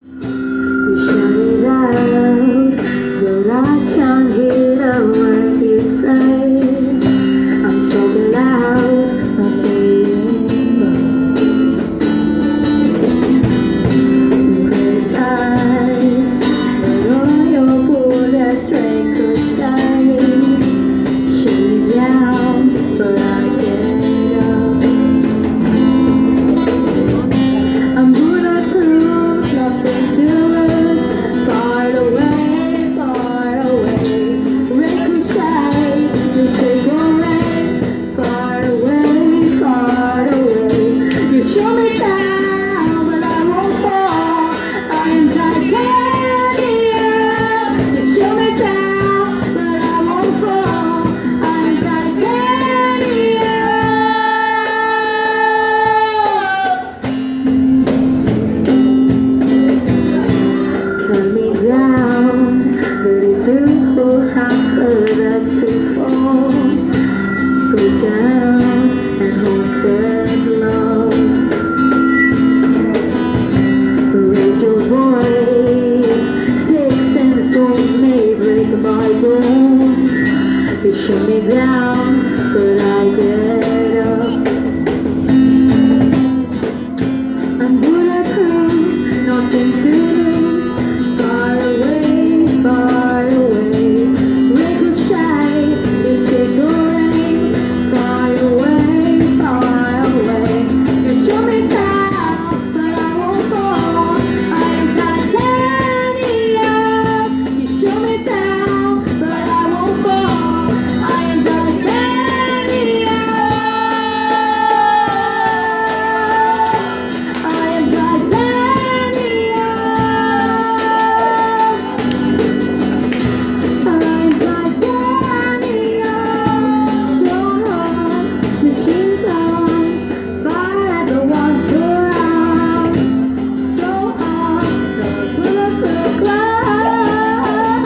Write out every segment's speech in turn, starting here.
You shut it out, but I can't hear a word you say. I'm so loud, I'm saying close eyes, but all your bullets rain could shine. Shoot me down, but I get up. I'm bulletproof, nothing to lose. Far away, ricochet, you take away. Far away, you shoot me down, but I won't fall. I am titanium. You shoot me down, but I won't fall. I am titanium. Cut me down, but it's too cold, how could I to fall? Go down and haunted love. Raise your voice, sticks and stones may break my bones. You shut me down, but I get up. I'm bulletproof, nothing to lose. Far away, ricochet, you take away. Far away, you shoot me down, but I won't fall. I am titanium. You shoot me down, but I won't fall. I am titanium. I am titanium. I'm titanium. So hard, machine guns fire the ones around. So hard, the bulletproof glass.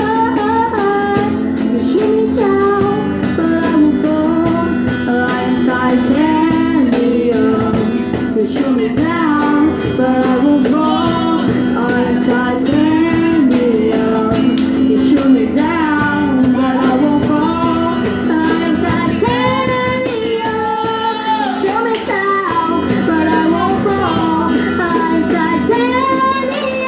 You shoot me down, but I won't fall. I am titanium. You shoot me down, but I won't fall. I am titanium. You shoot me down, but I won't fall. I am titanium. You shoot me down, but I won't fall. I am titanium.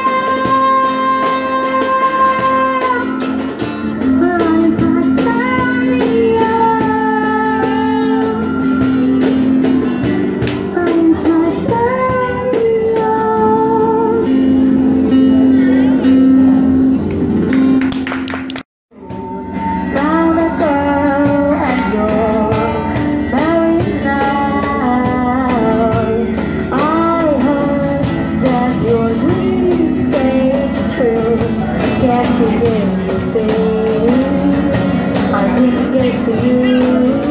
I am titanium. I am Found a girl and you're married now. I heard that your dreams stay true. Guess you didn't see. I didn't get to you.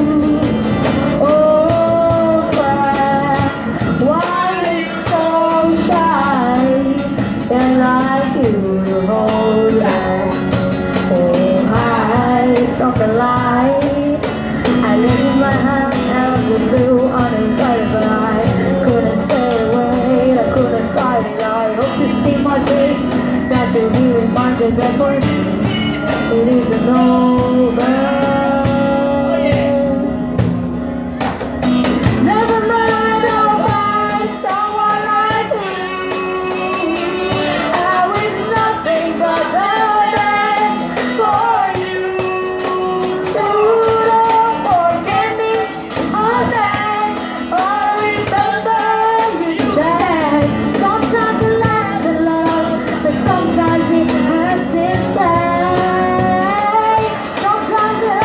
Oh, but why you so shy? And like you the whole life. Oh, hi, don't lie. I live in my house out of the blue, uninvited, but I couldn't stay away. I couldn't fight it. I hope you see my face. That you'll be reminded that for me, it isn't over. Never mind, I'll find someone like me. I wish nothing but the best for you. So don't forget me all day. Or remember you said sometimes it lasts in love, but sometimes it hurts inside. Sometimes it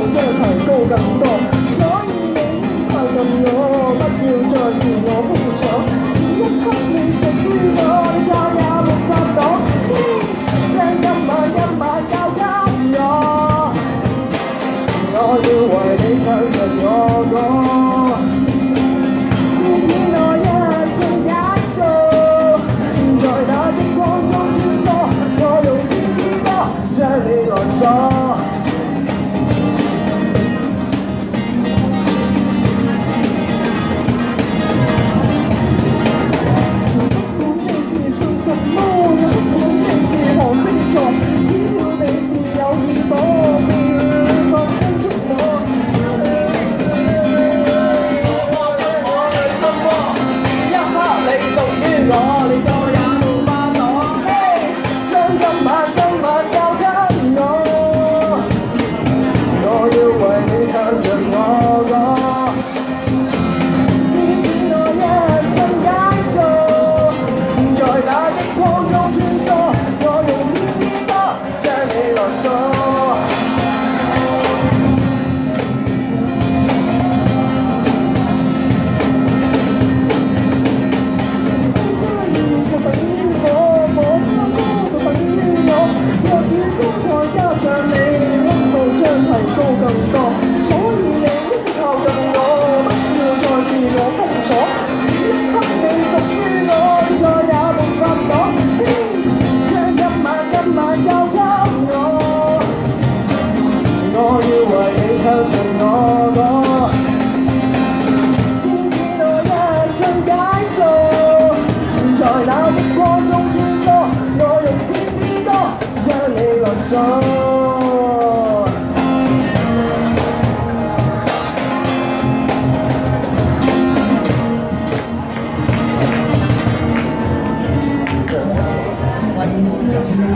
將提高更多，所以你應靠近我，不要再自我封鎖。此一刻你屬於我，你再也沒法擋。將今晚交給我，我要為你向着我講。是此內一聲解數，在那激光中穿梭，我用千支歌將你來鎖。我要為你向着我講。